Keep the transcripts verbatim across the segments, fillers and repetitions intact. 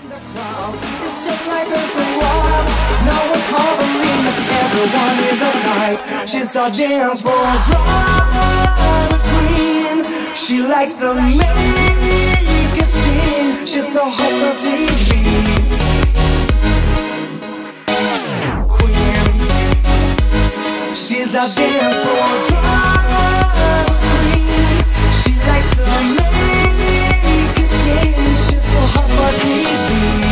It's just like earthquake wild. No one's hovering, but everyone is a type. She's a dance floor drama queen. She likes to make a scene. She's the hope of T V queen. She's the dance floor drama queen. She likes to make a scene. She's the hope of T V.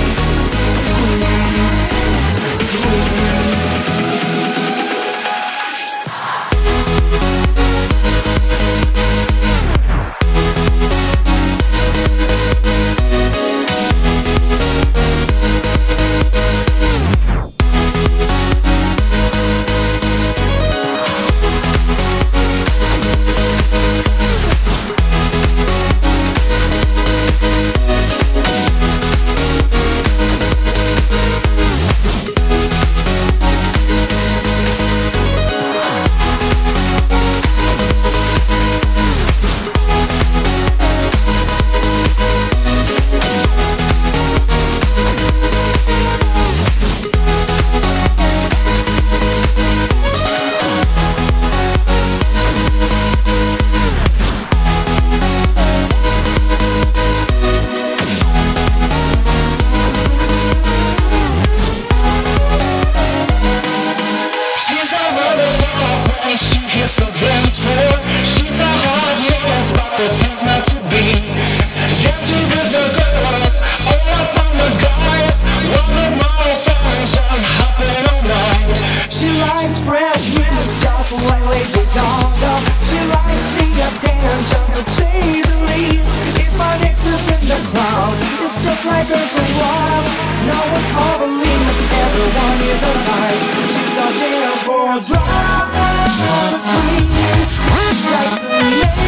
It's just like earthquake wild. No one's hovering, but everyone is a type. She's a dance for drama queen. She likes to